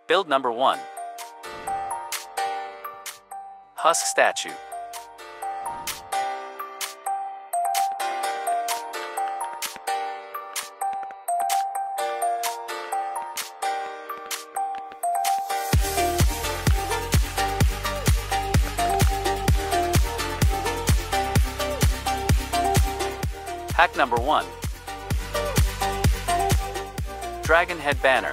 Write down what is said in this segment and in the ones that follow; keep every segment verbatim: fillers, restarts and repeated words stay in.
Build number one. Husk Statue. Hack number one. Dragon Head Banner.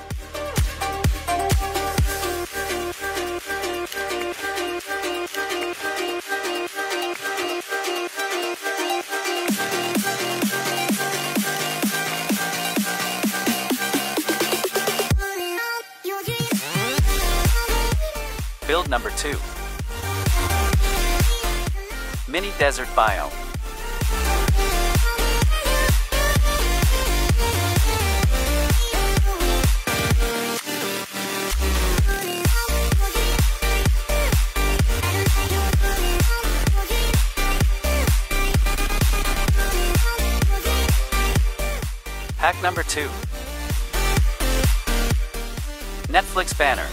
Build number two. Mini Desert Biome. Hack number two. Netflix Banner.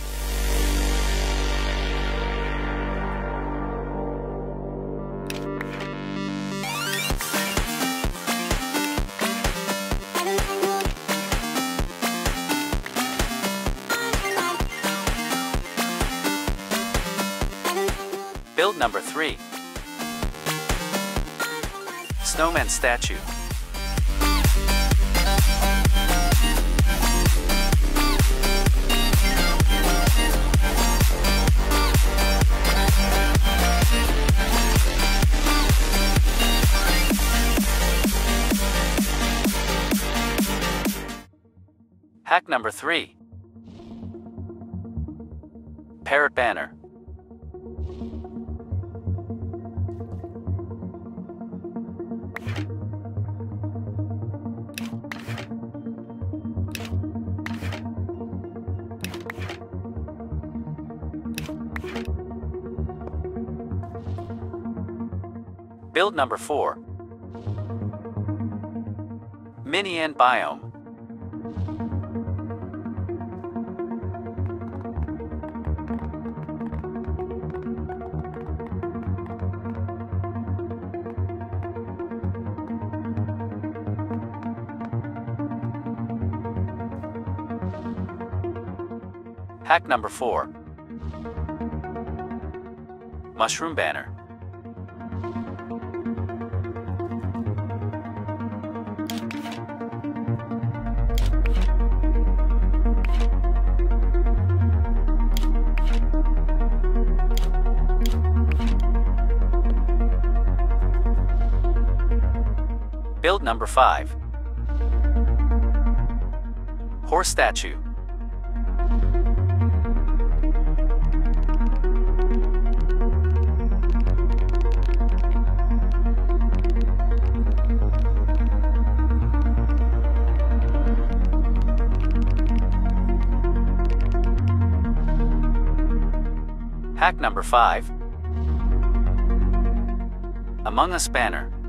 Build number three. Snowman Statue. Hack number three. Parrot Banner. Build number four. Mini End Biome. Hack number four. Mushroom Banner. Build number five. Horse Statue. Hack number five. Among Us Banner.